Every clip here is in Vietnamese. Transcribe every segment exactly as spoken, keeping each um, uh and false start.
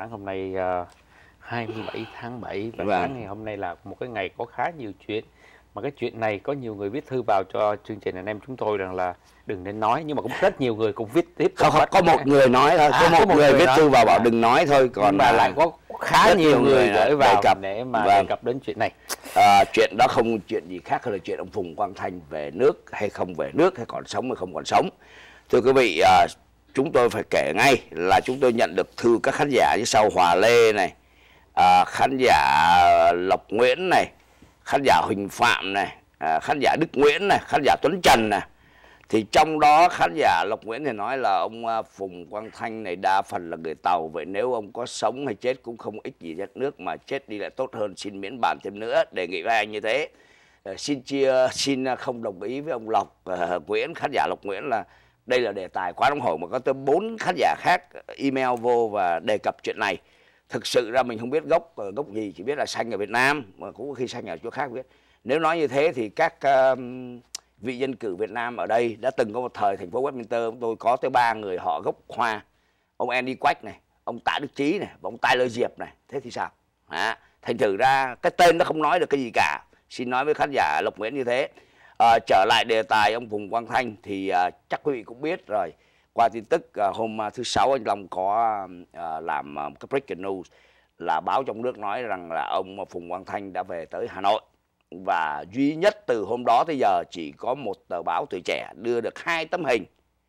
sáng hôm nay uh, hai mươi bảy tháng bảy và Vâng. sáng ngày hôm nay là một cái ngày có khá nhiều chuyện, mà cái chuyện này có nhiều người viết thư vào cho chương trình anh em chúng tôi rằng là đừng nên nói, nhưng mà cũng rất nhiều người cũng viết tiếp. Không, không có một người nói thôi, À, có một, có một người người viết nói. thư vào bảo À. đừng nói thôi, còn mà lại có khá rất nhiều nhiều người người gửi đề vào cập. để mà Vâng. đề cập đến chuyện này. À, chuyện đó không chuyện gì khác hơn là chuyện ông Phùng Quang Thanh về nước hay không về nước, hay còn sống hay không còn sống. Thưa quý vị, à, chúng tôi phải kể ngay là chúng tôi nhận được thư các khán giả như sau: Hòa Lê này, à, khán giả Lộc Nguyễn này, khán giả Huỳnh Phạm này, à, khán giả Đức Nguyễn này, khán giả Tuấn Trần này. Thì trong đó khán giả Lộc Nguyễn thì nói là ông Phùng Quang Thanh này đa phần là người Tàu, vậy nếu ông có sống hay chết cũng không ích gì đất nước, mà chết đi lại tốt hơn, xin miễn bàn thêm nữa, đề nghị với anh như thế. À, xin chia xin không đồng ý với ông Lộc uh, Nguyễn, khán giả Lộc Nguyễn, là đây là đề tài quá nóng hổi, mà có tới bốn khán giả khác email vô và đề cập chuyện này. Thực sự ra mình không biết gốc gốc gì, chỉ biết là sanh ở Việt Nam, mà cũng có khi sanh ở chỗ khác biết. Nếu nói như thế thì các uh, vị dân cử Việt Nam ở đây đã từng có một thời thành phố Westminster chúng tôi có tới ba người họ gốc Hoa: ông Andy Quách này, ông Tạ Đức Chí này, và ông Tyler Diệp này. Thế thì sao? À, thành thử ra cái tên nó không nói được cái gì cả. Xin nói với khán giả Lộc Nguyễn như thế. À, trở lại đề tài ông Phùng Quang Thanh thì à, chắc quý vị cũng biết rồi. Qua tin tức à, hôm thứ Sáu anh Long có à, làm à, cái breaking news là báo trong nước nói rằng là ông Phùng Quang Thanh đã về tới Hà Nội. Và duy nhất từ hôm đó tới giờ chỉ có một tờ báo Tuổi Trẻ đưa được hai tấm hình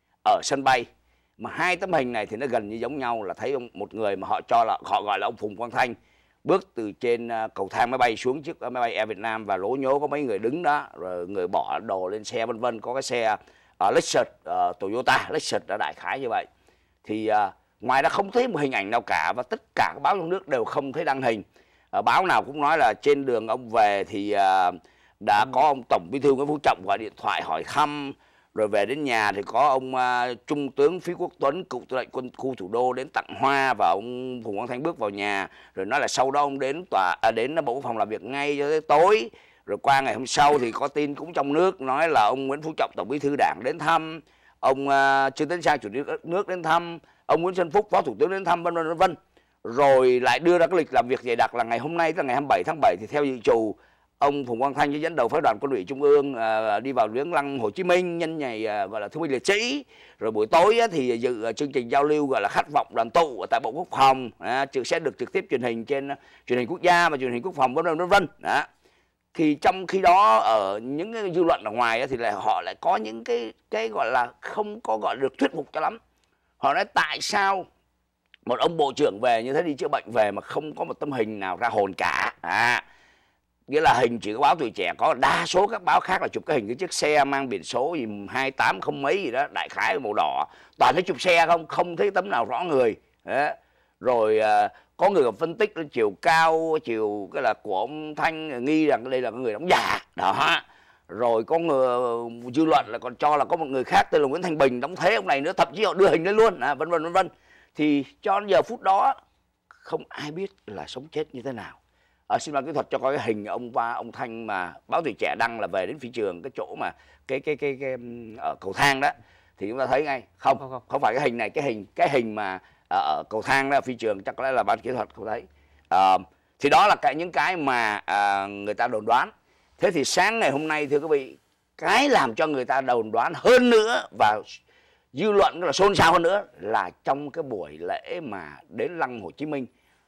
ở sân bay, mà hai tấm hình này thì nó gần như giống nhau, là thấy một người mà họ cho là họ gọi là ông Phùng Quang Thanh bước từ trên cầu thang máy bay xuống chiếc máy bay Air Việt Nam, và lố nhố có mấy người đứng đó, rồi người bỏ đồ lên xe vân vân, có cái xe uh, Lexus, uh, Toyota Lexus đã đại khái như vậy. Thì uh, ngoài ra không thấy một hình ảnh nào cả, và tất cả các báo trong nước đều không thấy đăng hình. À, báo nào cũng nói là trên đường ông về thì à, đã có ông Tổng Bí thư Nguyễn Phú Trọng gọi điện thoại hỏi thăm, rồi về đến nhà thì có ông à, Trung tướng Phí Quốc Tuấn, cựu tư lệnh quân khu Thủ đô, đến tặng hoa, và ông Phùng Quang Thanh bước vào nhà, rồi nói là sau đó ông đến tòa à, đến Bộ Quốc phòng làm việc ngay cho tới tối. Rồi qua ngày hôm sau thì có tin cũng trong nước nói là ông Nguyễn Phú Trọng, Tổng Bí thư Đảng, đến thăm, ông à, Trương Tấn Sang, Chủ tịch nước đến thăm, ông Nguyễn Xuân Phúc, Phó Thủ tướng đến thăm, vân vân vân vân. Rồi lại đưa ra cái lịch làm việc dày đặc là ngày hôm nay, là ngày hai mươi bảy tháng bảy, thì theo dự trù ông Phùng Quang Thanh dẫn đầu phái đoàn Quân ủy Trung ương à, đi vào viếng lăng Hồ Chí Minh nhân ngày à, gọi là thương binh liệt sĩ. Rồi buổi tối á, thì dự à, chương trình giao lưu gọi là khát vọng đoàn tụ tại Bộ Quốc phòng, à, sẽ được trực tiếp truyền hình trên truyền hình quốc gia và truyền hình quốc phòng, vân vân vân vân. Đó. Thì trong khi đó ở những cái dư luận ở ngoài á, thì lại họ lại có những cái cái gọi là không có gọi được thuyết phục cho lắm. Họ nói tại sao một ông bộ trưởng về như thế, đi chữa bệnh về, mà không có một tấm hình nào ra hồn cả. À, nghĩa là hình chỉ có báo Tuổi Trẻ có, đa số các báo khác là chụp cái hình cái chiếc xe mang biển số gì hai tám không mấy gì đó, đại khái màu đỏ, toàn thấy chụp xe không, không thấy tấm nào rõ người. Đấy. Rồi à, có người còn phân tích là chiều cao, chiều cái là của ông Thanh nghi rằng đây là người đóng giả đó. Rồi có người dư luận là còn cho là có một người khác tên là Nguyễn Thanh Bình đóng thế ông này nữa, thậm chí họ đưa hình lên luôn, à, vân vân vân vân. Thì cho đến giờ phút đó không ai biết là sống chết như thế nào. À, xin mời kỹ thuật cho coi cái hình ông và ông Thanh mà báo Tuổi Trẻ đăng là về đến phi trường, cái chỗ mà cái cái cái, cái, cái ở cầu thang đó, thì chúng ta thấy ngay không không không, không phải cái hình này, cái hình cái hình mà ở cầu thang đó phi trường, chắc có lẽ là ban kỹ thuật không thấy. À, thì đó là cái những cái mà à, người ta đồn đoán. Thế thì sáng ngày hôm nay thưa quý vị, cái làm cho người ta đồn đoán hơn nữa và dư luận là xôn xao hơn nữa là trong cái buổi lễ mà đến lăng Hồ Chí Minh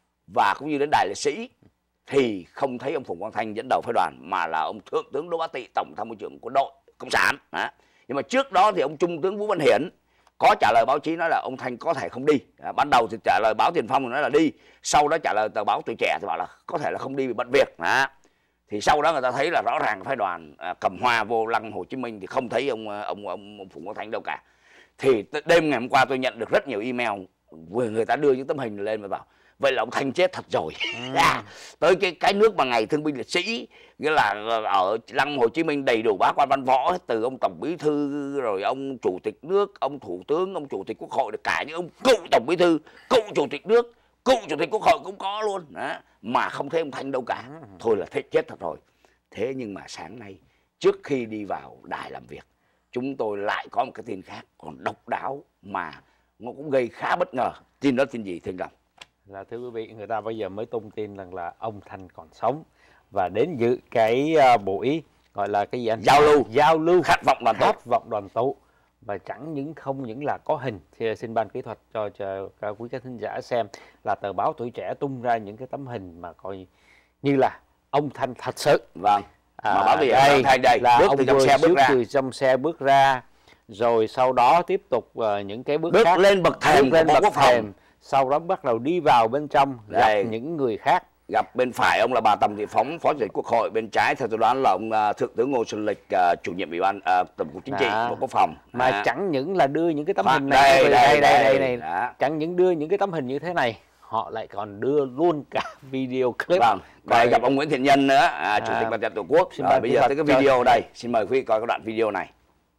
và cũng như đến đài liệt sĩ thì không thấy ông Phùng Quang Thanh dẫn đầu phái đoàn, mà là ông Thượng tướng Đỗ Bá Tị, Tổng tham mưu trưởng quân đội Cộng sản. Đó. Nhưng mà trước đó thì ông Trung tướng Vũ Văn Hiển có trả lời báo chí nói là ông Thanh có thể không đi. À, ban đầu thì trả lời báo Tiền Phong thì nói là đi, sau đó trả lời tờ báo Tuổi Trẻ thì bảo là có thể là không đi vì bận việc. Đó. Thì sau đó người ta thấy là rõ ràng phái đoàn à, cầm hoa vô lăng Hồ Chí Minh thì không thấy ông ông ông, ông Phùng Quang Thanh đâu cả. Thì đêm ngày hôm qua tôi nhận được rất nhiều email, người ta đưa những tấm hình lên và bảo vậy là ông Thanh chết thật rồi. Ừ. À, tới cái cái nước mà ngày thương binh liệt sĩ, nghĩa là ở lăng Hồ Chí Minh đầy đủ bá quan văn võ, từ ông Tổng Bí thư, rồi ông Chủ tịch nước, ông Thủ tướng, ông Chủ tịch Quốc hội, cả những ông cựu Tổng Bí thư, cựu Chủ tịch nước, cựu Chủ tịch Quốc hội cũng có luôn. Đó. Mà không thấy ông Thanh đâu cả. Thôi là thế chết thật rồi. Thế nhưng mà sáng nay trước khi đi vào đài làm việc, chúng tôi lại có một cái tin khác còn độc đáo mà nó cũng gây khá bất ngờ. Tin đó tin gì thưa anh Long? là thưa quý vị, người ta bây giờ mới tung tin rằng là ông Thanh còn sống và đến dự cái uh, buổi gọi là cái gì anh? Giao lưu, giao lưu khát vọng đoàn tụ, khát vọng đoàn tụ. Và chẳng những không những là có hình, thì xin ban kỹ thuật cho, cho, cho quý khán thính giả xem là tờ báo Tuổi Trẻ tung ra những cái tấm hình mà coi như là ông Thanh thật sự. Vâng. À, mà báo bây giờ đây, đây, đây là bước ông từ trong vừa xe bước ra, từ trong xe bước ra, rồi sau đó tiếp tục uh, những cái bước, bước khác, lên bậc thềm bước lên của Bộ bậc Quốc phòng. thềm, sau đó bắt đầu đi vào bên trong Đây. gặp những người khác. Gặp bên phải ông là bà Tòng Thị Phóng, Phó Chủ tịch Quốc hội, bên trái theo tôi đoán là ông uh, Thượng tướng Ngô Xuân Lịch, uh, chủ nhiệm Ủy ban uh, Tổng cục Chính trị Đó. Bộ Quốc phòng. Mà à. chẳng những là đưa những cái tấm Khoan, hình này đây, đây, đây, đây, đây, đây, đây, đó. chẳng những đưa những cái tấm hình như thế này, họ lại còn đưa luôn cả video clip. Vâng, đây gặp ông Nguyễn Thiện Nhân nữa, à, Chủ À, tịch Mặt trận Tổ quốc. xin Rồi, mời bây quý giờ vị tới cái chơi. video đây, xin mời quý vị coi cái đoạn video này.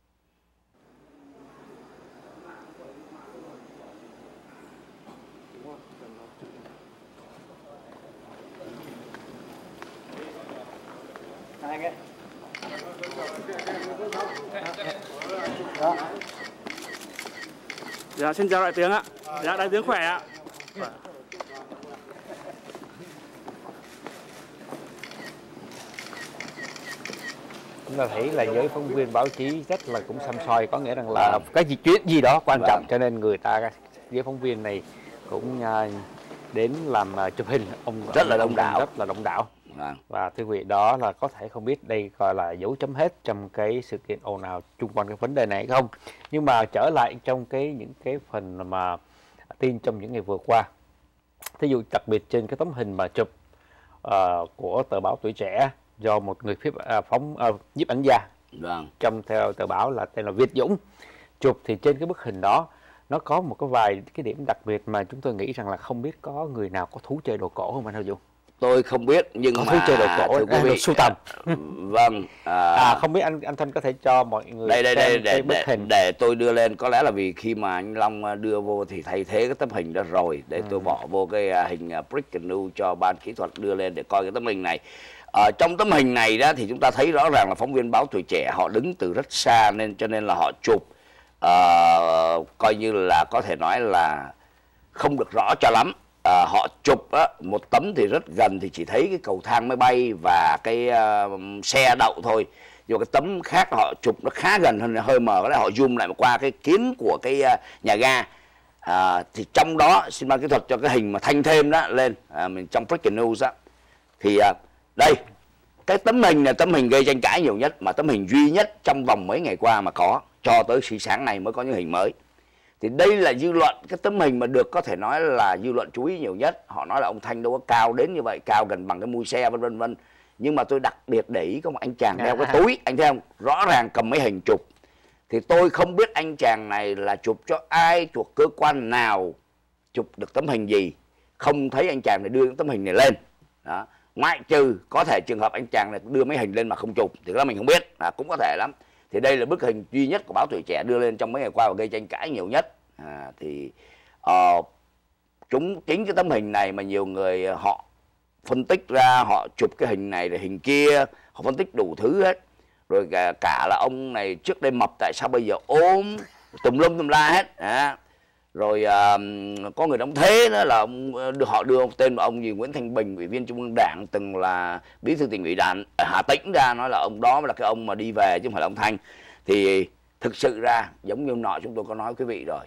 Dạ, xin chào đại tướng ạ. Dạ, đại tướng khỏe ạ. Chúng ta thấy là giới phóng viên báo chí rất là cũng xăm soi, có nghĩa rằng là cái gì chuyện gì đó quan trọng, cho nên người ta giới phóng viên này cũng uh, đến làm uh, chụp hình ông Rất là ông, đông đảo. rất là đông đảo. Vâng. Và thưa quý vị, đó là có thể không biết đây gọi là dấu chấm hết trong cái sự kiện ồn ào chung quanh cái vấn đề này hay không. Nhưng mà trở lại trong cái những cái phần mà tin trong những ngày vừa qua, thí dụ đặc biệt trên cái tấm hình mà chụp uh, của tờ báo Tuổi Trẻ do một người phép uh, phóng uh, nhiếp ảnh gia, Vâng. trong theo tờ báo là tên là Việt Dũng chụp, thì trên cái bức hình đó nó có một cái vài cái điểm đặc biệt mà chúng tôi nghĩ rằng là không biết có người nào có thú chơi đồ cổ không anh Hữu Dũng? Tôi không biết nhưng Có mà thú chơi đồ cổ, thưa quý vị, sưu tầm. Vâng. À, À, không biết anh anh Thanh có thể cho mọi người đây đây đây xem để, cái bức để, hình. để tôi đưa lên, có lẽ là vì khi mà anh Long đưa vô thì thay thế cái tấm hình đó rồi, để ừ. tôi bỏ vô cái hình breaking news cho ban kỹ thuật đưa lên để coi cái tấm hình này. Ở trong tấm hình này đó thì chúng ta thấy rõ ràng là phóng viên báo Tuổi Trẻ họ đứng từ rất xa, nên cho nên là họ chụp uh, coi như là có thể nói là không được rõ cho lắm. À, họ chụp á, một tấm thì rất gần thì chỉ thấy cái cầu thang máy bay và cái uh, xe đậu thôi, nhưng mà cái tấm khác họ chụp nó khá gần hơn, hơi mờ, có lẽ họ zoom lại qua cái kiến của cái uh, nhà ga. À, thì trong đó xin ban kỹ thuật cho cái hình mà thanh thêm đó lên, à, mình trong breaking news á, thì uh, đây cái tấm hình là tấm hình gây tranh cãi nhiều nhất, mà tấm hình duy nhất trong vòng mấy ngày qua mà có, cho tới sáng nay mới có những hình mới. Thì đây là dư luận, cái tấm hình mà được có thể nói là dư luận chú ý nhiều nhất. Họ nói là ông Thanh đâu có cao đến như vậy, cao gần bằng cái mui xe vân vân vân. Nhưng mà tôi đặc biệt để ý có một anh chàng đeo cái túi, anh thấy không? Rõ ràng cầm mấy hình chụp. Thì tôi không biết anh chàng này là chụp cho ai, thuộc cơ quan nào, chụp được tấm hình gì. Không thấy anh chàng này đưa những tấm hình này lên. Đó. Ngoại trừ có thể trường hợp anh chàng này đưa mấy hình lên mà không chụp, thì đó mình không biết, à, cũng có thể lắm. Thì đây là bức hình duy nhất của báo Tuổi Trẻ đưa lên trong mấy ngày qua và gây tranh cãi nhiều nhất. À, thì uh, chúng chính cái tấm hình này mà nhiều người họ phân tích ra, họ chụp cái hình này rồi hình kia, họ phân tích đủ thứ hết. Rồi cả, cả là ông này trước đây mập tại sao bây giờ ốm, tùm lum tùm la hết. À, rồi uh, có người đóng thế nữa là ông, họ đưa ông tên của ông gì Nguyễn Thanh Bình, ủy viên Trung ương Đảng, từng là bí thư tỉnh ủy Đảng Hà Tĩnh, ra nói là ông đó là cái ông mà đi về chứ không phải là ông Thanh. Thì thực sự ra giống như nọ chúng tôi có nói quý vị rồi,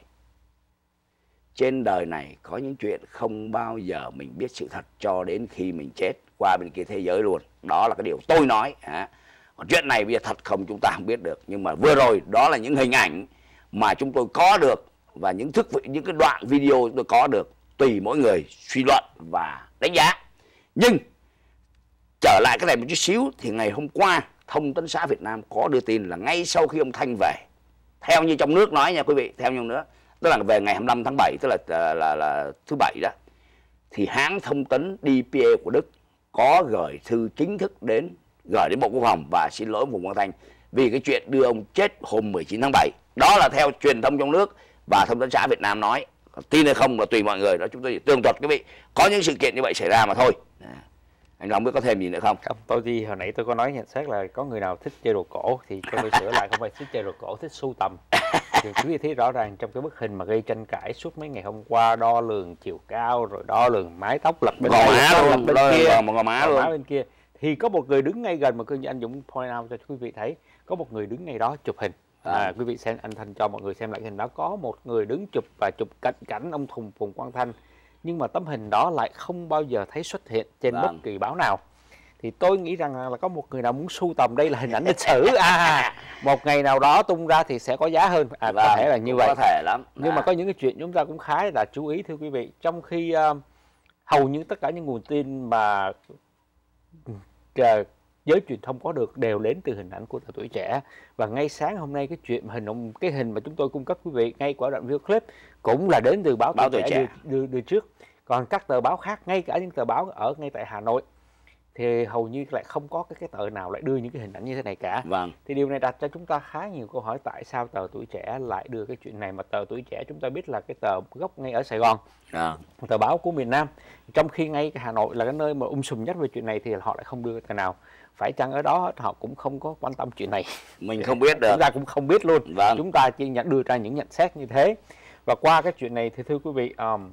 trên đời này có những chuyện không bao giờ mình biết sự thật cho đến khi mình chết qua bên kia thế giới luôn. Đó là cái điều tôi nói. À, còn chuyện này bây giờ thật không chúng ta không biết được, nhưng mà vừa rồi đó là những hình ảnh mà chúng tôi có được, và những thức những cái đoạn video chúng tôi có được, tùy mỗi người suy luận và đánh giá. Nhưng trở lại cái này một chút xíu, thì ngày hôm qua Thông tấn xã Việt Nam có đưa tin là ngay sau khi ông Thanh về, theo như trong nước nói nha quý vị, theo như nữa, tức là về ngày hai mươi lăm tháng bảy, tức là là, là, là thứ bảy đó, thì hãng thông tấn đê pê a của Đức có gửi thư chính thức đến gửi đến Bộ Quốc phòng và xin lỗi Phùng Quang Thanh vì cái chuyện đưa ông chết hôm mười chín tháng bảy. Đó là theo truyền thông trong nước và Thông tấn xã Việt Nam nói. Tin hay không là tùy mọi người, đó chúng tôi chỉ tường thuật quý vị. Có những sự kiện như vậy xảy ra mà thôi. Anh Long biết có thêm gì nữa không? Không, tôi thì hồi nãy tôi có nói nhận xét là có người nào thích chơi đồ cổ thì cho tôi sửa lại, không phải thích chơi đồ cổ, thích sưu tầm. Thì quý vị thấy rõ ràng trong cái bức hình mà gây tranh cãi suốt mấy ngày hôm qua, đo lường chiều cao rồi đo lường mái tóc lật bên Gò đây, má lật luôn, bên đo kia, gò- gò má gò luôn. má bên kia, thì có một người đứng ngay gần, mà cứ như anh Dũng point out cho quý vị thấy, có một người đứng ngay đó chụp hình. À. À, quý vị xem, anh Thanh cho mọi người xem lại cái hình đó, có một người đứng chụp và chụp cận cảnh ông Thùng Phùng Quang Thanh, nhưng mà tấm hình đó lại không bao giờ thấy xuất hiện trên Vâng. bất kỳ báo nào. Thì tôi nghĩ rằng là có một người nào muốn sưu tầm đây là hình ảnh lịch sử, à một ngày nào đó tung ra thì sẽ có giá hơn, à Vâng, có thể là như cũng vậy. có thể lắm. Nhưng À. mà có những cái chuyện chúng ta cũng khá là chú ý thưa quý vị, trong khi uh, hầu như tất cả những nguồn tin mà uh, giới truyền thông có được đều đến từ hình ảnh của tờ Tuổi Trẻ. Và ngay sáng hôm nay cái chuyện hình ông cái hình mà chúng tôi cung cấp quý vị ngay qua đoạn video clip cũng là đến từ báo, Báo Tuổi Tuổi Trẻ, Trẻ. Đưa, đưa, đưa trước. Còn các tờ báo khác, ngay cả những tờ báo ở ngay tại Hà Nội, thì hầu như lại không có cái, cái tờ nào lại đưa những cái hình ảnh như thế này cả. Vâng. Thì điều này đặt cho chúng ta khá nhiều câu hỏi, tại sao tờ Tuổi Trẻ lại đưa cái chuyện này, mà tờ Tuổi Trẻ chúng ta biết là cái tờ gốc ngay ở Sài Gòn, À. tờ báo của miền Nam, trong khi ngay cái Hà Nội là cái nơi mà um sùm nhất về chuyện này thì họ lại không đưa tờ nào. Phải chăng ở đó họ cũng không có quan tâm chuyện này? Mình không biết được. Chúng ta cũng không biết luôn. Vâng. Chúng ta chỉ nhận đưa ra những nhận xét như thế. Và qua cái chuyện này thì thưa quý vị, um,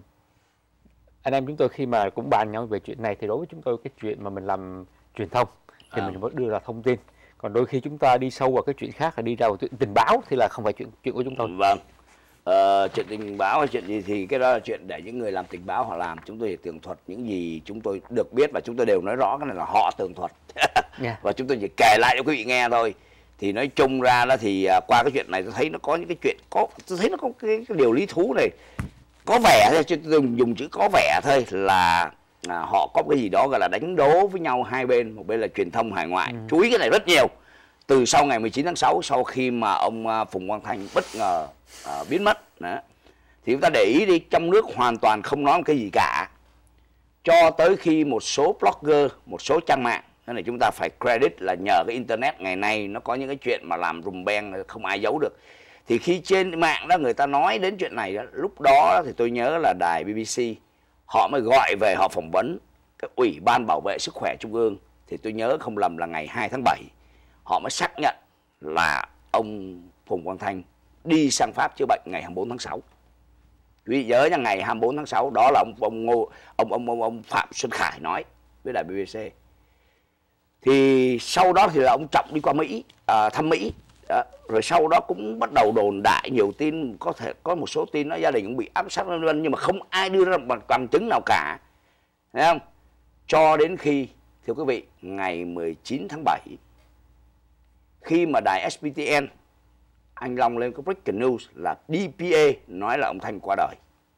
anh em chúng tôi khi mà cũng bàn nhau về chuyện này thì đối với chúng tôi cái chuyện mà mình làm truyền thông thì À. mình mới đưa ra thông tin. Còn đôi khi chúng ta đi sâu vào cái chuyện khác là đi ra vào chuyện tình báo thì là không phải chuyện chuyện của chúng tôi. Vâng. Ờ, chuyện tình báo hay chuyện gì thì cái đó là chuyện để những người làm tình báo họ làm. Chúng tôi chỉ tường thuật những gì chúng tôi được biết, và chúng tôi đều nói rõ cái này là họ tường thuật. Yeah. Và chúng tôi chỉ kể lại cho quý vị nghe thôi. Thì nói chung ra đó thì à, qua cái chuyện này tôi thấy nó có những cái chuyện có tôi thấy nó có cái, cái điều lý thú này. Có vẻ thôi, chứ tôi dùng chữ có vẻ thôi là à, họ có cái gì đó gọi là đánh đố với nhau hai bên. Một bên là truyền thông hải ngoại, Ừ. chú ý cái này rất nhiều. Từ sau ngày mười chín tháng sáu, sau khi mà ông à, Phùng Quang Thanh bất ngờ à, biến mất đó, thì chúng ta để ý đi, trong nước hoàn toàn không nói một cái gì cả, cho tới khi một số blogger, một số trang mạng, cái này chúng ta phải credit là nhờ cái internet ngày nay nó có những cái chuyện mà làm rùm beng không ai giấu được. Thì khi trên mạng đó người ta nói đến chuyện này đó, lúc đó thì tôi nhớ là đài bê bê xê họ mới gọi về họ phỏng vấn cái Ủy ban Bảo vệ Sức khỏe Trung ương, thì tôi nhớ không lầm là ngày hai tháng bảy, họ mới xác nhận là ông Phùng Quang Thanh đi sang Pháp chữa bệnh ngày hai mươi bốn tháng sáu. Quý vị nhớ nha, ngày hai mươi bốn tháng sáu đó là ông ông Ngô ông ông ông, ông Phạm Xuân Khải nói với đài bê bê xê. Thì sau đó thì là ông Trọng đi qua Mỹ, à, thăm Mỹ. Đó. Rồi sau đó cũng bắt đầu đồn đại nhiều tin, có thể có một số tin nói gia đình cũng bị ám sát vân vân, nhưng mà không ai đưa ra bằng bằng chứng nào cả, thấy không? Cho đến khi, thưa quý vị, ngày mười chín tháng bảy, khi mà đài ét pê tê en anh Long lên có breaking news là đê pê a nói là ông Thanh qua đời.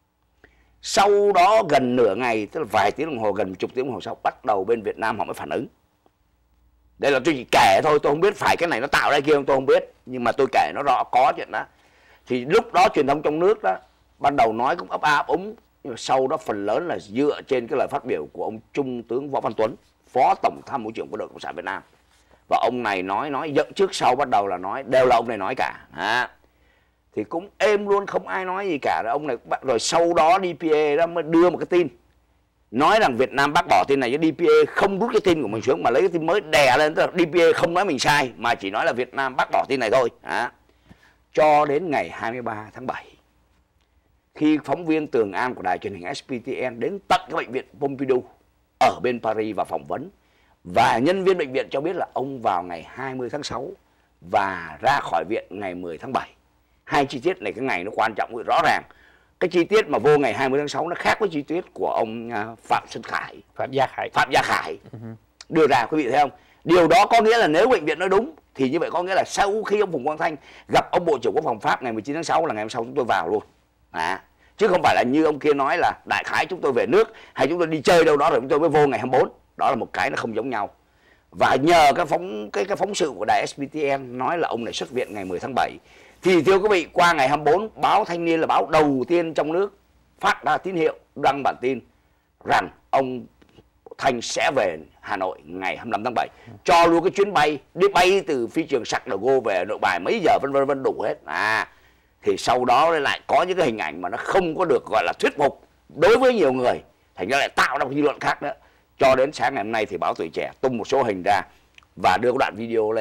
Sau đó gần nửa ngày, tức là vài tiếng đồng hồ, gần một chục tiếng đồng hồ sau, bắt đầu bên Việt Nam họ mới phản ứng. Đây là tôi chỉ kể thôi, tôi không biết phải cái này nó tạo ra kia không, tôi không biết, nhưng mà tôi kể nó rõ có chuyện đó. Thì lúc đó truyền thông trong nước đó ban đầu nói cũng ấp a ấp úng, nhưng mà sau đó phần lớn là dựa trên cái lời phát biểu của ông Trung tướng Võ Văn Tuấn, Phó Tổng tham mưu trưởng Quân đội Cộng sản Việt Nam. Và ông này nói nói dẫn trước sau bắt đầu là nói đều là ông này nói cả. À, thì cũng êm luôn, không ai nói gì cả. Rồi ông này rồi sau đó đê pê a đó mới đưa một cái tin nói rằng Việt Nam bác bỏ tin này, với đê pê a không rút cái tin của mình xuống mà lấy cái tin mới đè lên, tức là đê pê a không nói mình sai mà chỉ nói là Việt Nam bác bỏ tin này thôi. À, cho đến ngày hai mươi ba tháng bảy, khi phóng viên Tường An của đài truyền hình ét pê tê en đến tận cái bệnh viện Pompidou ở bên Paris và phỏng vấn, và nhân viên bệnh viện cho biết là ông vào ngày hai mươi tháng sáu và ra khỏi viện ngày mười tháng bảy. Hai chi tiết này cái ngày nó quan trọng rõ ràng. Cái chi tiết mà vô ngày hai mươi tháng sáu nó khác với chi tiết của ông Phạm Xuân Khải, Phạm Gia Khải, Phạm Gia Khải đưa ra, quý vị thấy không? Điều đó có nghĩa là nếu bệnh viện nói đúng thì như vậy có nghĩa là sau khi ông Phùng Quang Thanh gặp ông Bộ trưởng Quốc phòng Pháp ngày mười chín tháng sáu là ngày hôm sau chúng tôi vào luôn. À, chứ không phải là như ông kia nói là đại khái chúng tôi về nước hay chúng tôi đi chơi đâu đó rồi chúng tôi mới vô ngày hai mươi bốn. Đó là một cái nó không giống nhau. Và nhờ cái phóng cái cái phóng sự của đài ét pê tê en nói là ông này xuất viện ngày mười tháng bảy, thì thưa quý vị, qua ngày hai mươi bốn, báo Thanh Niên là báo đầu tiên trong nước phát ra tín hiệu đăng bản tin rằng ông Thanh sẽ về Hà Nội ngày hai mươi lăm tháng bảy, cho luôn cái chuyến bay đi bay từ phi trường Charles de Gaulle về Nội Bài mấy giờ vân vân vân đủ hết. À, thì sau đó lại có những cái hình ảnh mà nó không có được gọi là thuyết phục đối với nhiều người, thành ra lại tạo ra một dư luận khác nữa. Cho đến sáng ngày hôm nay thì báo Tuổi Trẻ tung một số hình ra và đưa cái đoạn video lên,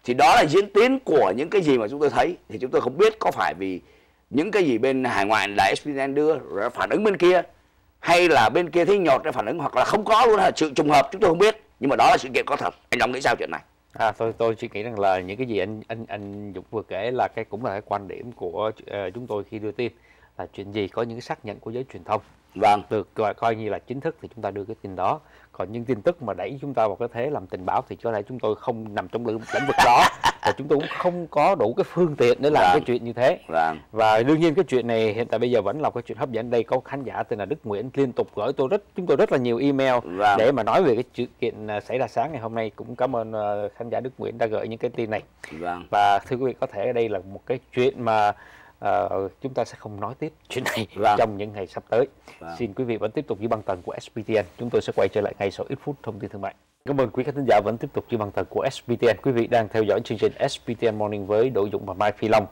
Thì đó là diễn tiến của những cái gì mà chúng tôi thấy. Thì chúng tôi không biết có phải vì những cái gì bên hải ngoại đài ét pê en đưa rồi phản ứng bên kia, hay là bên kia thấy nhột cái phản ứng, hoặc là không có luôn, là sự trùng hợp, chúng tôi không biết. Nhưng mà đó là sự kiện có thật. Anh Long nghĩ sao chuyện này? À, tôi tôi chỉ nghĩ rằng là những cái gì anh anh anh Dũng vừa kể là cái cũng là cái quan điểm của uh, chúng tôi khi đưa tin, là chuyện gì có những cái xác nhận của giới truyền thông. Vâng. Được coi, coi như là chính thức thì chúng ta đưa cái tin đó. Còn những tin tức mà đẩy chúng ta vào cái thế làm tình báo thì có thể chúng tôi không nằm trong lĩnh vực đó, và chúng tôi cũng không có đủ cái phương tiện để làm vâng. cái chuyện như thế. Vâng. Và đương nhiên cái chuyện này hiện tại bây giờ vẫn là cái chuyện hấp dẫn. Đây có khán giả tên là Đức Nguyễn liên tục gửi tôi rất chúng tôi rất là nhiều email vâng. để mà nói về cái sự kiện xảy ra sáng ngày hôm nay. Cũng cảm ơn khán giả Đức Nguyễn đã gửi những cái tin này. Vâng. Và thưa quý vị, có thể đây là một cái chuyện mà Uh, chúng ta sẽ không nói tiếp chuyện này vâng. trong những ngày sắp tới. Vâng. Xin quý vị vẫn tiếp tục giữ băng tần của ét pê tê en. Chúng tôi sẽ quay trở lại ngay sau ít phút thông tin thương mại. Cảm ơn quý khán thính giả vẫn tiếp tục giữ băng tần của ét pê tê en. Quý vị đang theo dõi chương trình ét pê tê en Morning với Đỗ Dũng và Mai Phi Long.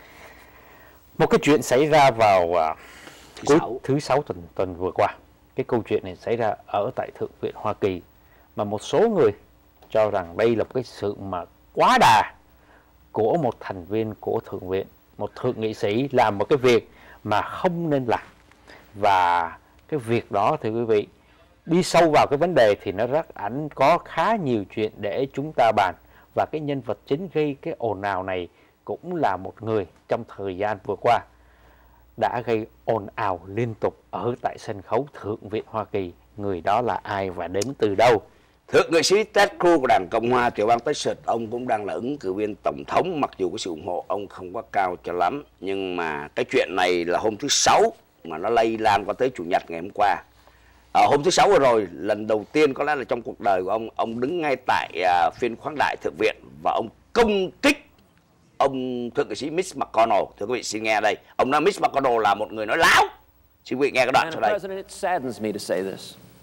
Một cái chuyện xảy ra vào uh, thứ, cuối, sáu. thứ sáu tuần tuần vừa qua. Cái câu chuyện này xảy ra ở tại Thượng viện Hoa Kỳ, mà một số người cho rằng đây là một cái sự mà quá đà của một thành viên của Thượng viện, một thượng nghị sĩ làm một cái việc mà không nên làm. Và cái việc đó thì quý vị đi sâu vào cái vấn đề thì nó rất ảnh có khá nhiều chuyện để chúng ta bàn. Và cái nhân vật chính gây cái ồn ào này cũng là một người trong thời gian vừa qua đã gây ồn ào liên tục ở tại sân khấu Thượng viện Hoa Kỳ. Người đó là ai và đến từ đâu? Thượng nghị sĩ Ted Cruz của Đảng Cộng hòa tiểu bang Texas, ông cũng đang là ứng cử viên tổng thống, mặc dù cái sự ủng hộ ông không có cao cho lắm. Nhưng mà cái chuyện này là hôm thứ Sáu mà nó lây lan qua tới Chủ nhật ngày hôm qua. À, hôm thứ Sáu vừa rồi, lần đầu tiên có lẽ là trong cuộc đời của ông, ông đứng ngay tại uh, phiên khoáng đại Thượng viện và ông công kích ông thượng nghị sĩ Mitch McConnell. Thưa quý vị xin nghe đây, ông nói Mitch McConnell là một người nói láo. Xin quý vị nghe cái đoạn sau đây.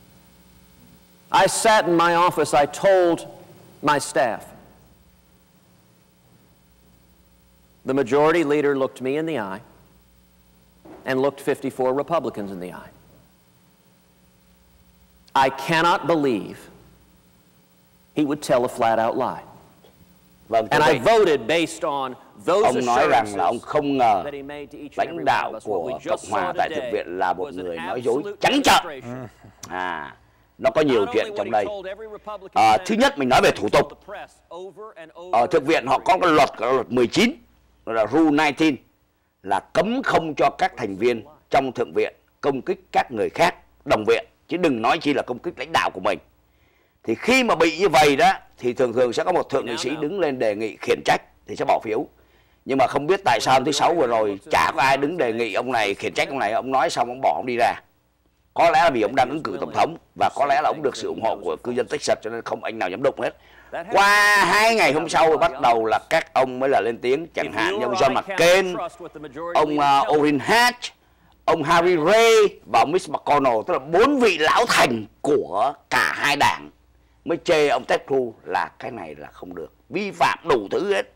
I sat in my office, I told my staff. The majority leader looked me in the eye and looked fifty-four Republicans in the eye. I cannot believe he would tell a flat-out lie. Vâng, and I voted based on those ông nói rằng là ông assurances không ngờ that he made to each and lãnh every one đạo of us. What của we Cộng just hòa saw tại Thượng today viện là một was người an nói dối absolute trắng trợn. demonstration. À, nó có nhiều Not chuyện only trong what đây. he told every Republican À, thứ nhất mình nói về thủ tục. Ở Thượng viện họ có cái luật, cái luật mười chín, là Rule mười chín, là cấm không cho các thành viên trong Thượng viện công kích các người khác đồng viện, chứ đừng nói chi là công kích lãnh đạo của mình. Thì khi mà bị như vậy đó thì thường thường sẽ có một thượng nghị sĩ đứng lên đề nghị khiển trách thì sẽ bỏ phiếu. Nhưng mà không biết tại sao hôm thứ Sáu vừa rồi chả có ai đứng đề nghị ông này khiển trách ông này, ông nói xong ông bỏ ông đi ra. Có lẽ là vì ông đang ứng cử tổng thống và có lẽ là ông được sự ủng hộ của cư dân Texas cho nên không anh nào dám đụng hết. Qua hai ngày hôm sau bắt đầu là các ông mới là lên tiếng, chẳng hạn như ông John McCain, ông uh, Orrin Hatch, ông Harry Ray và ông Mitch McConnell, tức là bốn vị lão thành của cả hai đảng mới chê ông Ted Cruz là cái này là không được, vi phạm đủ thứ hết.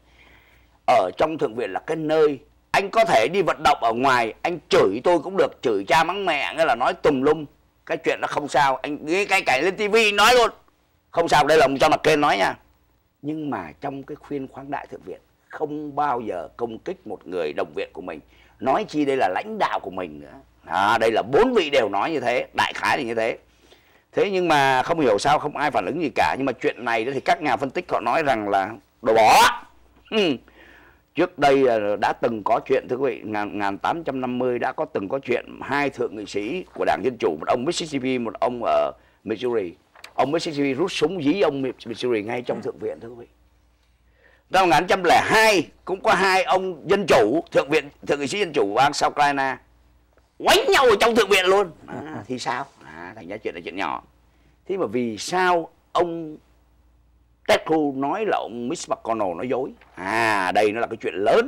Ở trong Thượng viện là cái nơi anh có thể đi vận động, ở ngoài anh chửi tôi cũng được, chửi cha mắng mẹ, nghĩa là nói tùm lum, cái chuyện nó không sao. Anh nghe cái cảnh lên tivi nói luôn không sao. Đây là ông John McCain nói nha. Nhưng mà trong cái khuyên khoáng đại Thượng viện không bao giờ công kích một người đồng viện của mình, nói chi đây là lãnh đạo của mình nữa. À, đây là bốn vị đều nói như thế, đại khái thì như thế. Thế nhưng mà không hiểu sao không ai phản ứng gì cả. Nhưng mà chuyện này thì các nhà phân tích họ nói rằng là đồ bỏ. Ừ. Trước đây đã từng có chuyện, thưa quý vị, một nghìn tám trăm năm mươi đã có từng có chuyện hai thượng nghị sĩ của Đảng Dân Chủ, một ông Mississippi, một ông ở Missouri. Ông Mississippi rút súng dí ông Missouri ngay trong Thượng viện, thưa quý vị. Năm một nghìn chín trăm lẻ hai cũng có hai ông Dân Chủ, Thượng viện, thượng nghị sĩ Dân Chủ bang South Carolina quánh nhau ở trong Thượng viện luôn. À, thì sao? À, thành ra chuyện là chuyện nhỏ. Thế mà vì sao ông Ted Cruz nói là ông Mitch McConnell nói dối? À, đây nó là cái chuyện lớn.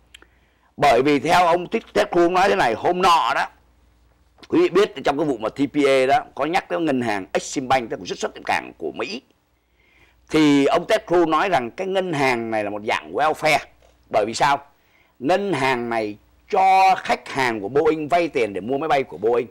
Bởi vì theo ông Ted Cruz nói thế này, hôm nọ đó, quý vị biết trong cái vụ mà tê pê a đó có nhắc tới ngân hàng Exim Bank, tức là xuất xuất nhập cảng của Mỹ. Thì ông Ted Cruz nói rằng cái ngân hàng này là một dạng welfare. Bởi vì sao? Ngân hàng này cho khách hàng của Boeing vay tiền để mua máy bay của Boeing.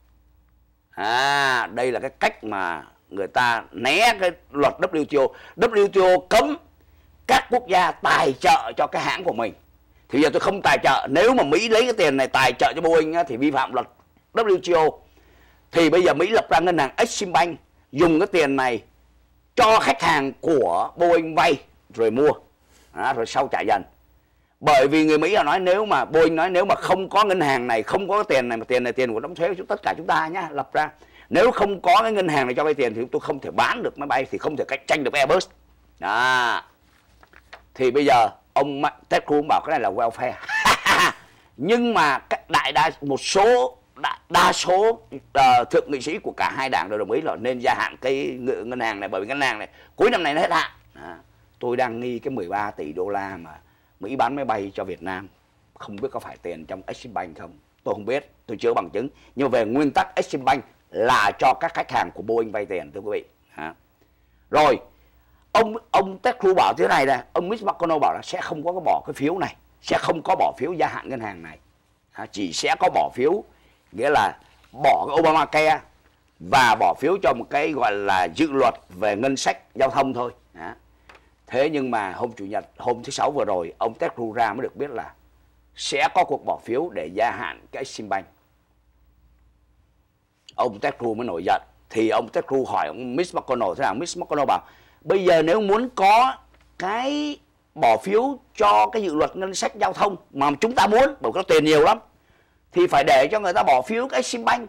À, đây là cái cách mà người ta né cái luật vê kép tê o. vê kép tê o cấm các quốc gia tài trợ cho cái hãng của mình. Thì bây giờ tôi không tài trợ, nếu mà Mỹ lấy cái tiền này tài trợ cho Boeing á, thì vi phạm luật W T O. Thì bây giờ Mỹ lập ra ngân hàng Eximbank, dùng cái tiền này cho khách hàng của Boeing vay rồi mua, đó, rồi sau trả dần. Bởi vì người Mỹ là nói nếu mà Boeing nói nếu mà không có ngân hàng này, không có cái tiền này, mà tiền này tiền của đóng thuế của chúng tất cả chúng ta nhá, lập ra. Nếu không có cái ngân hàng này cho vay tiền thì chúng tôi không thể bán được máy bay, thì không thể cạnh tranh được Airbus. Đó. Thì bây giờ ông Ted Cruz bảo cái này là welfare. Nhưng mà các đại đa một số đa, đa số uh, thượng nghị sĩ của cả hai đảng đều đồng ý là nên gia hạn cái ngân hàng này, bởi vì ngân hàng này cuối năm này nó hết hạn. Đó. Tôi đang nghi cái mười ba tỷ đô la mà Mỹ bán máy bay cho Việt Nam, không biết có phải tiền trong Eximbank không, tôi không biết, tôi chưa bằng chứng. Nhưng mà về nguyên tắc Eximbank là cho các khách hàng của Boeing vay tiền, thưa quý vị. Đó. Rồi ông ông Ted Cruz bảo thế này nè, ông Mitch McConnell bảo là sẽ không có cái bỏ cái phiếu này, sẽ không có bỏ phiếu gia hạn ngân hàng này, à, chỉ sẽ có bỏ phiếu nghĩa là bỏ cái Obamacare và bỏ phiếu cho một cái gọi là dự luật về ngân sách giao thông thôi. À. Thế nhưng mà hôm chủ nhật, hôm thứ sáu vừa rồi, ông Ted Cruz ra mới được biết là sẽ có cuộc bỏ phiếu để gia hạn cái Eximbank. Ông Ted Cruz mới nổi giận. Thì ông Ted Cruz hỏi ông Mitch McConnell thế nào. Mitch McConnell bảo bây giờ nếu muốn có cái bỏ phiếu cho cái dự luật ngân sách giao thông mà chúng ta muốn, bởi có tiền nhiều lắm, thì phải để cho người ta bỏ phiếu cái Eximbank.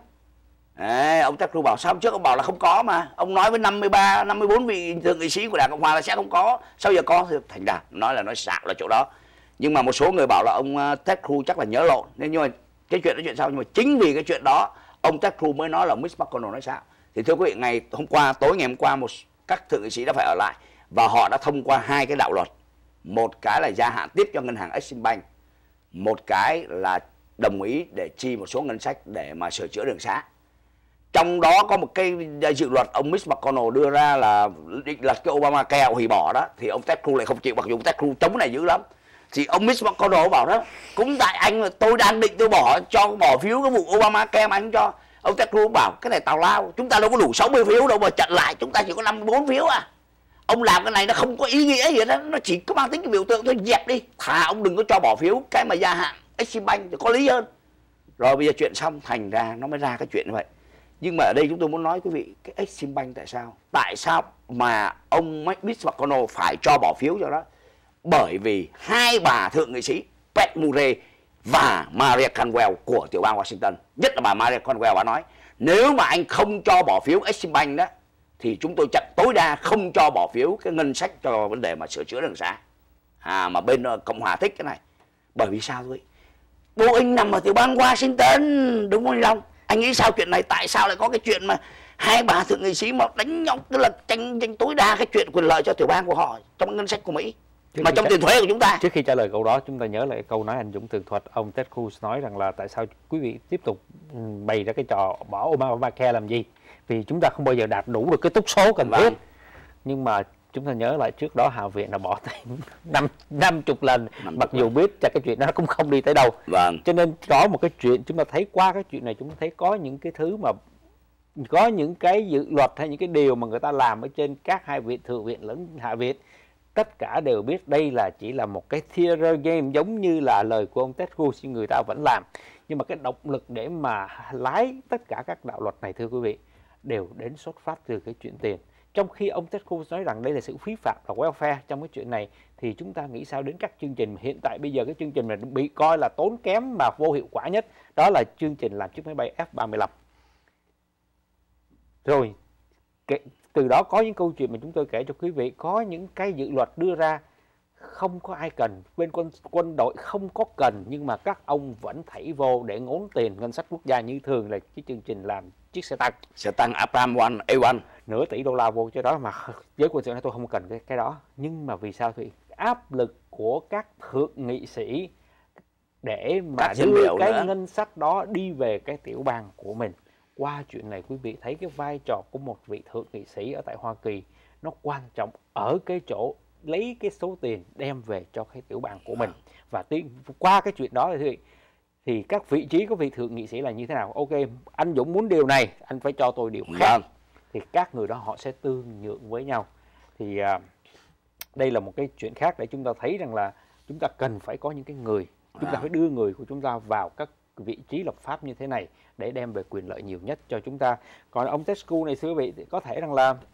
Đấy, ông Ted Cruz bảo sao trước ông bảo là không có mà. Ông nói với năm mươi ba, năm mươi bốn vị thượng nghị sĩ của Đảng Cộng Hòa là sẽ không có. Sao giờ có? Thì thành ra nói là nói xạo là chỗ đó. Nhưng mà một số người bảo là ông Ted Cruz chắc là nhớ lộn. Nên nhưng mà cái chuyện đó chuyện sau. Nhưng mà chính vì cái chuyện đó ông Ted Cruz mới nói là Mitch McConnell nói xạo. Thì thưa quý vị, ngày hôm qua, tối ngày hôm qua, một các thượng nghị sĩ đã phải ở lại và họ đã thông qua hai cái đạo luật. Một cái là gia hạn tiếp cho ngân hàng Eximbank, một cái là đồng ý để chi một số ngân sách để mà sửa chữa đường xá. Trong đó có một cái dự luật ông Mitch McConnell đưa ra là định lật cái Obamacare hủy bỏ đó, thì ông Ted Cruz lại không chịu, mặc dù Ted Cruz chống này dữ lắm. Thì ông Mitch McConnell bảo đó, cũng tại anh tôi đang định tôi bỏ cho bỏ phiếu cái vụ Obamacare mà anh cho. Ông Ted Cruz bảo cái này tào lao, chúng ta đâu có đủ sáu mươi phiếu đâu mà chặn lại, chúng ta chỉ có năm mươi bốn phiếu à. Ông làm cái này nó không có ý nghĩa gì đó, nó chỉ có mang tính biểu tượng thôi, dẹp đi. Thà ông đừng có cho bỏ phiếu cái mà gia hạn Eximbank thì có lý hơn. Rồi bây giờ chuyện xong, thành ra nó mới ra cái chuyện như vậy. Nhưng mà ở đây chúng tôi muốn nói quý vị, cái Eximbank tại sao? Tại sao mà ông Mitch McConnell phải cho bỏ phiếu cho đó? Bởi vì hai bà thượng nghị sĩ Pat Murray và Maria Cantwell của tiểu bang Washington, nhất là bà Maria Cantwell, bà nói nếu mà anh không cho bỏ phiếu Eximbank đó thì chúng tôi chặn tối đa không cho bỏ phiếu cái ngân sách cho vấn đề mà sửa chữa đường xá. À, mà bên Cộng hòa thích cái này. Bởi vì sao thôi? Boeing nằm ở tiểu bang Washington, đúng không anh Long? Anh nghĩ sao chuyện này, tại sao lại có cái chuyện mà hai bà thượng nghị sĩ mà đánh nhau, tức là tranh tranh tối đa cái chuyện quyền lợi cho tiểu bang của họ trong ngân sách của Mỹ, trước mà trong tiền thuế của chúng ta. Trước khi trả lời câu đó, chúng ta nhớ lại câu nói anh Dũng tường thuật. Ông Ted Cruz nói rằng là tại sao quý vị tiếp tục bày ra cái trò bỏ Obamacare làm gì? Vì chúng ta không bao giờ đạt đủ được cái túc số cần thiết. Nhưng mà chúng ta nhớ lại trước đó Hạ viện đã bỏ tiền năm năm chục lần, mặc dù biết là cái chuyện đó nó cũng không đi tới đâu. Vâng. Cho nên có một cái chuyện chúng ta thấy, qua cái chuyện này chúng ta thấy có những cái thứ mà có những cái dự luật hay những cái điều mà người ta làm ở trên các hai viện, thượng viện lẫn hạ viện, tất cả đều biết đây là chỉ là một cái theater game, giống như là lời của ông Ted Cruz, nhưng người ta vẫn làm. Nhưng mà cái động lực để mà lái tất cả các đạo luật này, thưa quý vị, đều đến xuất phát từ cái chuyện tiền. Trong khi ông Ted Cruz nói rằng đây là sự phí phạm, là welfare trong cái chuyện này, thì chúng ta nghĩ sao đến các chương trình hiện tại bây giờ? Cái chương trình này bị coi là tốn kém mà vô hiệu quả nhất, đó là chương trình làm chiếc máy bay F ba mươi lăm. Rồi từ đó có những câu chuyện mà chúng tôi kể cho quý vị, có những cái dự luật đưa ra không có ai cần, bên quân quân đội không có cần, nhưng mà các ông vẫn thảy vô để ngốn tiền ngân sách quốc gia, như thường là cái chương trình làm chiếc xe tăng xe tăng Abrams một A một nửa tỷ đô la vô cho đó, mà giới quân sự nói tôi không cần cái cái đó. Nhưng mà vì sao thì áp lực của các thượng nghị sĩ để mà các đưa cái nữa. ngân sách đó đi về cái tiểu bang của mình. Qua chuyện này quý vị thấy cái vai trò của một vị thượng nghị sĩ ở tại Hoa Kỳ nó quan trọng ở cái chỗ lấy cái số tiền đem về cho cái tiểu bang của mình. Và tiến, qua cái chuyện đó thì, thì các vị trí của vị thượng nghị sĩ là như thế nào? Ok, anh Dũng muốn điều này, anh phải cho tôi điều khác. Vâng. Thì các người đó họ sẽ tương nhượng với nhau. Thì uh, đây là một cái chuyện khác để chúng ta thấy rằng là chúng ta cần phải có những cái người, chúng ta phải đưa người của chúng ta vào các vị trí lập pháp như thế này để đem về quyền lợi nhiều nhất cho chúng ta. Còn ông Ted Cruz này, thưa quý vị, thì có thể rằng là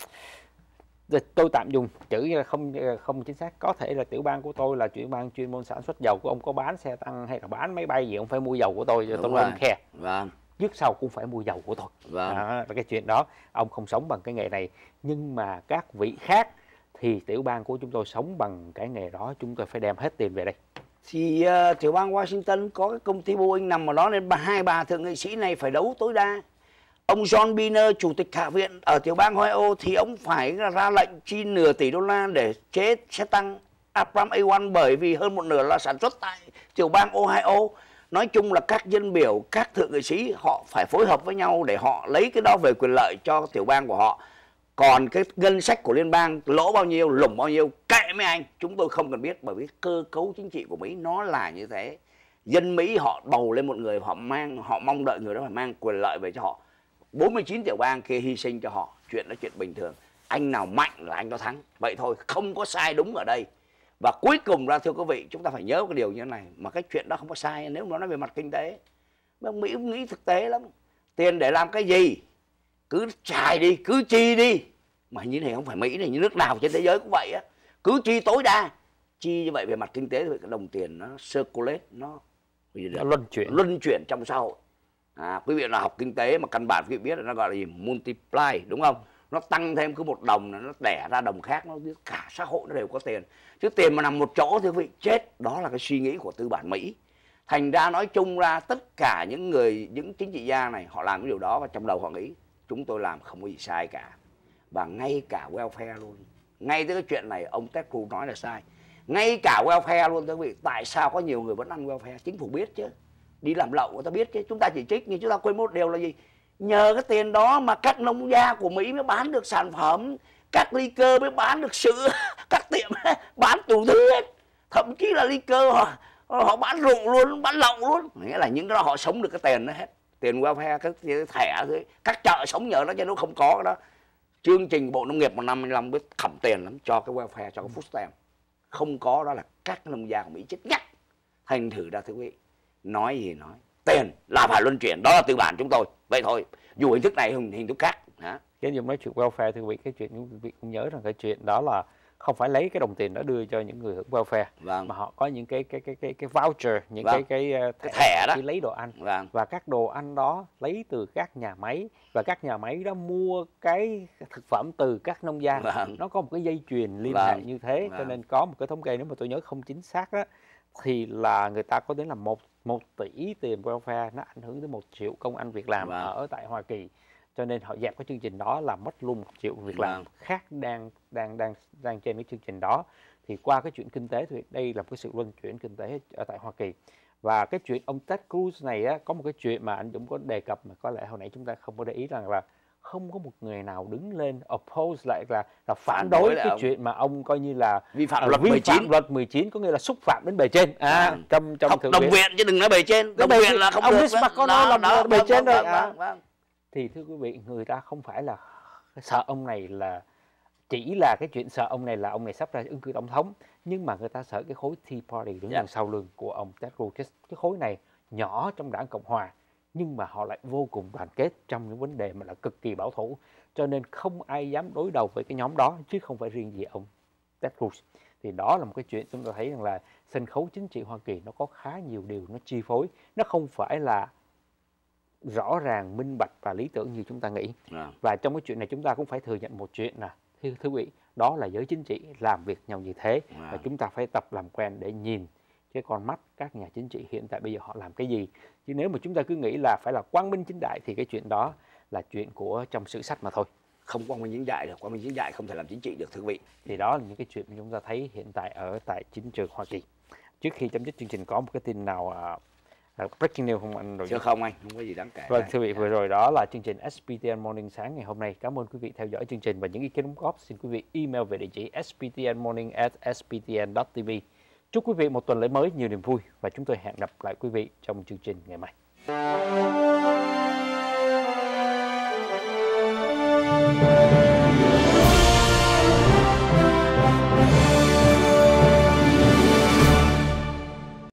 tôi tạm dùng chữ không không chính xác, có thể là tiểu bang của tôi là tiểu bang chuyên môn sản xuất dầu, của ông có bán xe tăng hay là bán máy bay gì, ông phải mua dầu của tôi, tôi không khe. Vâng. Trước sau cũng phải mua dầu của tôi. Vâng. Đó, là cái chuyện đó, ông không sống bằng cái nghề này, nhưng mà các vị khác thì tiểu bang của chúng tôi sống bằng cái nghề đó, chúng tôi phải đem hết tiền về đây. Thì uh, tiểu bang Washington có cái công ty Boeing nằm ở đó, nên hai bà thượng nghị sĩ này phải đấu tối đa. Ông John Boehner, chủ tịch hạ viện ở tiểu bang Ohio, thì ông phải ra lệnh chi nửa tỷ đô la để chế xe tăng Abrams A một, bởi vì hơn một nửa là sản xuất tại tiểu bang Ohio. Nói chung là các dân biểu, các thượng nghị sĩ họ phải phối hợp với nhau để họ lấy cái đó về quyền lợi cho tiểu bang của họ. Còn cái ngân sách của liên bang lỗ bao nhiêu, lủng bao nhiêu, kệ mấy anh, chúng tôi không cần biết, bởi vì cơ cấu chính trị của Mỹ nó là như thế. Dân Mỹ họ bầu lên một người, họ mang, họ mong đợi người đó phải mang quyền lợi về cho họ. bốn mươi chín tiểu bang kia hy sinh cho họ, chuyện đó chuyện bình thường. Anh nào mạnh là anh đó thắng, vậy thôi, không có sai đúng ở đây. Và cuối cùng ra, thưa quý vị, chúng ta phải nhớ cái điều như thế này, mà cái chuyện đó không có sai nếu mà nói về mặt kinh tế. Ông Mỹ nghĩ thực tế lắm, tiền để làm cái gì cứ xài đi, cứ chi đi. Mà như này không phải Mỹ này, như nước nào trên thế giới cũng vậy á, cứ chi tối đa. Chi như vậy về mặt kinh tế thì cái đồng tiền nó circulate, nó, nó luân chuyển luân chuyển trong xã hội. À, quý vị là học kinh tế mà căn bản quý vị biết là nó gọi là gì? Multiply, đúng không? Nó tăng thêm cứ một đồng là nó đẻ ra đồng khác, nó cả xã hội nó đều có tiền. Chứ tiền mà nằm một chỗ thì quý vị chết. Đó là cái suy nghĩ của tư bản Mỹ. Thành ra nói chung ra tất cả những người, những chính trị gia này họ làm cái điều đó, và trong đầu họ nghĩ chúng tôi làm không có gì sai cả. Và ngay cả welfare luôn. Ngay tới cái chuyện này ông Ted Cruz nói là sai. Ngay cả welfare luôn, thưa quý vị. Tại sao có nhiều người vẫn ăn welfare? Chính phủ biết chứ. Đi làm lậu người ta biết chứ. Chúng ta chỉ trích, nhưng chúng ta quên một điều là gì? Nhờ cái tiền đó mà các nông gia của Mỹ mới bán được sản phẩm, các ly cơ mới bán được sữa, các tiệm bán đủ thứ hết. Thậm chí là ly cơ họ, họ bán rượu luôn, bán lậu luôn. Nghĩa là những cái đó họ sống được cái tiền đó hết. Tiền welfare, các thẻ, các chợ sống nhờ đó, chứ nó không có cái đó. Chương trình Bộ Nông nghiệp một năm năm biết khẩm tiền lắm cho cái welfare, cho cái food stamp. Không có đó là các nông gia của Mỹ chết ngắt. Thành thử ra thưa quý vị, nói gì nói, tiền là phải luân chuyển, đó là tư bản chúng tôi. Vậy thôi, dù hình thức này hình, hình thức khác. Hả? Cái dùng nói chuyện welfare thưa quý vị, cái chuyện quý vị cũng nhớ rằng cái chuyện đó là không phải lấy cái đồng tiền đó đưa cho những người hưởng welfare, vâng. mà họ có những cái cái cái cái cái voucher, những vâng. cái cái thẻ, cái thẻ đó đi lấy đồ ăn, vâng. và các đồ ăn đó lấy từ các nhà máy, và các nhà máy đó mua cái thực phẩm từ các nông gia. Vâng. Nó có một cái dây chuyền liên vâng. hệ như thế, vâng. cho nên có một cái thống kê, nếu mà tôi nhớ không chính xác đó, thì là người ta có đến là một một tỷ tiền welfare, nó ảnh hưởng tới một triệu công ăn việc làm vâng. ở tại Hoa Kỳ. Cho nên họ dẹp cái chương trình đó là mất luôn một triệu việc làm vâng. khác đang đang đang đang trên cái chương trình đó. Thì qua cái chuyện kinh tế thì đây là một cái sự luân chuyển kinh tế ở tại Hoa Kỳ. Và cái chuyện ông Ted Cruz này á, có một cái chuyện mà anh Dũng có đề cập mà có lẽ hồi nãy chúng ta không có để ý, rằng là không có một người nào đứng lên oppose lại, là là phản đối cái ông. chuyện mà ông coi như là vi phạm uh, luật vi mười chín. phạm luật mười chín, có nghĩa là xúc phạm đến bề trên. À, à trong trong thượng viện. viện chứ đừng nói bề trên. Đồng viện là không ông được. Ông Mitch McConnell là bề trên rồi. À. Vâng. Thì thưa quý vị, người ta không phải là sợ ông này, là chỉ là cái chuyện sợ ông này là ông này sắp ra ứng cử tổng thống, nhưng mà người ta sợ cái khối Tea Party đứng đằng sau lưng của ông Ted Cruz. Cái, cái khối này nhỏ trong đảng Cộng Hòa, nhưng mà họ lại vô cùng đoàn kết trong những vấn đề mà là cực kỳ bảo thủ, cho nên không ai dám đối đầu với cái nhóm đó, chứ không phải riêng gì ông Ted Cruz. Thì đó là một cái chuyện chúng ta thấy rằng là sân khấu chính trị Hoa Kỳ nó có khá nhiều điều nó chi phối, nó không phải là rõ ràng, minh bạch và lý tưởng như chúng ta nghĩ. À. Và trong cái chuyện này chúng ta cũng phải thừa nhận một chuyện là, thưa quý vị, đó là giới chính trị làm việc nhau như thế. À. Và chúng ta phải tập làm quen để nhìn cái con mắt các nhà chính trị hiện tại bây giờ họ làm cái gì. Chứ nếu mà chúng ta cứ nghĩ là phải là quang minh chính đại thì cái chuyện đó là chuyện của trong sử sách mà thôi. Không quang minh chính đại được, quang minh chính đại không thể làm chính trị được, thưa quý vị. Thì đó là những cái chuyện mà chúng ta thấy hiện tại ở tại chính trường Hoa Kỳ. Trước khi chấm dứt chương trình, có một cái tin nào uh, breaking news không anh? Chứ không anh, không có gì đáng kể. Vâng, thưa quý vị, vừa rồi đó là chương trình ét pê tê en Morning sáng ngày hôm nay. Cảm ơn quý vị theo dõi chương trình, và những ý kiến đóng góp xin quý vị email về địa chỉ s p t n morning at s p t n dot t v. Chúc quý vị một tuần lễ mới nhiều niềm vui, và chúng tôi hẹn gặp lại quý vị trong chương trình ngày mai.